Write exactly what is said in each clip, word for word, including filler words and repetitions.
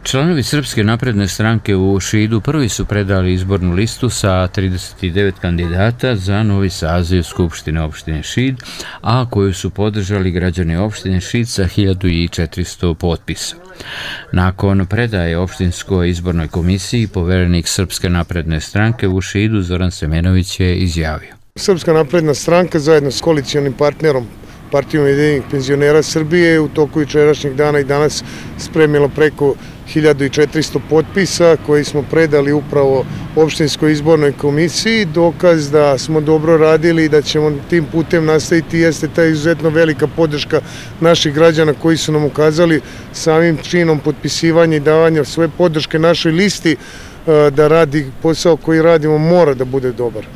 Članovi Srpske napredne stranke u Šidu prvi su predali izbornu listu sa trideset devet kandidata za novi saziv Skupštine opštine Šid, a koju su podržali građani opštine Šid sa hiljadu četiristo potpisa. Nakon predaje opštinskoj izbornoj komisiji, poverenik Srpske napredne stranke u Šidu Zoran Semenović je izjavio. Srpska napredna stranka zajedno s koalicijonim partnerom Partijom ujedinjenih penzionera Srbije u toku jučerašnjeg dana i danas spremilo preko hiljadu četiristo potpisa koji smo predali upravo opštinskoj izbornoj komisiji. Dokaz da smo dobro radili i da ćemo tim putem nastaviti jeste ta izuzetno velika podrška naših građana koji su nam ukazali samim činom potpisivanja i davanja svoje podrške našoj listi da radi posao koji radimo mora da bude dobar.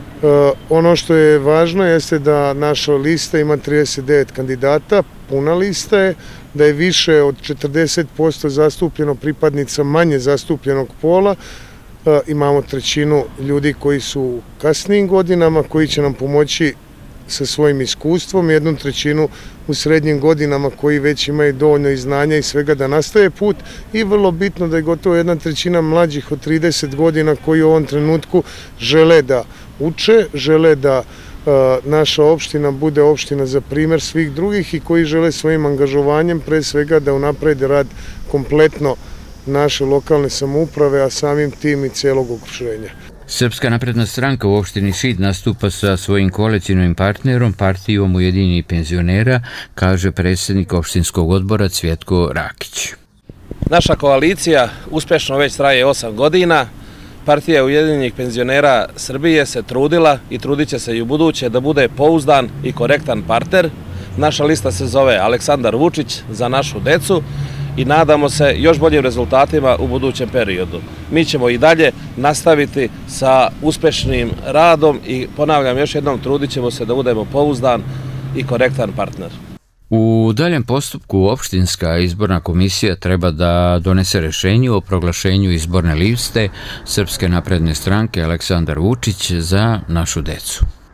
Ono što je važno jeste da naša lista ima trideset devet kandidata, puna lista je, da je više od četrdeset posto zastupljeno pripadnica manje zastupljenog pola, imamo trećinu ljudi koji su u kasnijim godinama, koji će nam pomoći sa svojim iskustvom, jednu trećinu u srednjim godinama koji već imaju dovoljno i znanja i svega da nastave put i vrlo bitno da je gotovo jedna trećina mlađih od trideset godina koji u ovom trenutku žele da uče, žele da naša opština bude opština za primer svih drugih i koji žele svojim angažovanjem pre svega da unaprede rad kompletno naše lokalne samouprave, a samim tim i celog okruženja. Srpska napredna stranka u opštini Šid nastupa sa svojim koalicijnim partnerom, Partijom ujedinjenih penzionera, kaže predsjednik opštinskog odbora Cvjetko Rakić. Naša koalicija uspešno već traje osam godina. Partija ujedinjenih penzionera Srbije se trudila i trudit će se i u buduće da bude pouzdan i korektan partner. Naša lista se zove Aleksandar Vučić za našu decu i nadamo se još boljim rezultatima u budućem periodu. Mi ćemo i dalje nastaviti sa uspešnim radom i ponavljam još jednom, trudit ćemo se da budemo pouzdan i korektan partner. U daljem postupku opštinska izborna komisija treba da donese rešenje o proglašenju izborne liste Srpske napredne stranke Aleksandar Vučić za našu decu.